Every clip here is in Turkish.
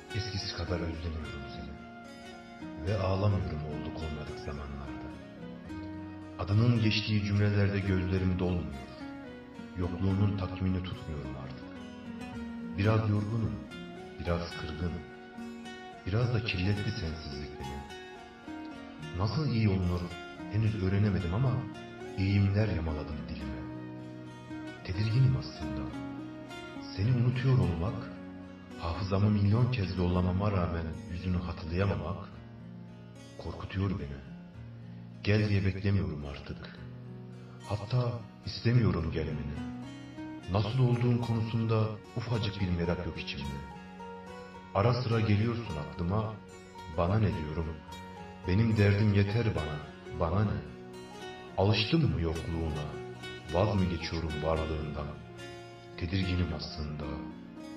Eskisi kadar özlemiyorum seni. Ve ağlamıyorum olduk olmadık zamanlarda. Adının geçtiği cümlelerde gözlerim dolmuyor. Yokluğunun takvimini tutmuyorum artık. Biraz yorgunum, biraz kırgınım. Biraz da kirletti sensizlik beni. Nasıl iyi olunur henüz öğrenemedim ama eğimler yamaladım dilime. Tedirginim aslında. Seni unutuyor olmak, hafızamı milyon kez yollamama rağmen yüzünü hatırlayamamak korkutuyor beni. Gel diye beklemiyorum artık. Hatta istemiyorum gelmeni. Nasıl olduğun konusunda ufacık bir merak yok içimde. Ara sıra geliyorsun aklıma, bana ne diyorum? Benim derdim yeter bana, bana ne? Alıştım mı yokluğuna? Vaz mı geçiyorum varlığından? Tedirginim aslında.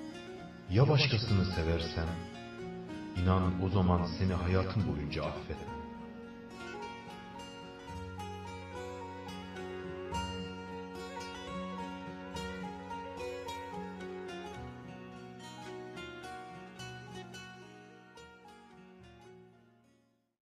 Ya başkasını seversem? İnan o zaman seni hayatım boyunca affetmem.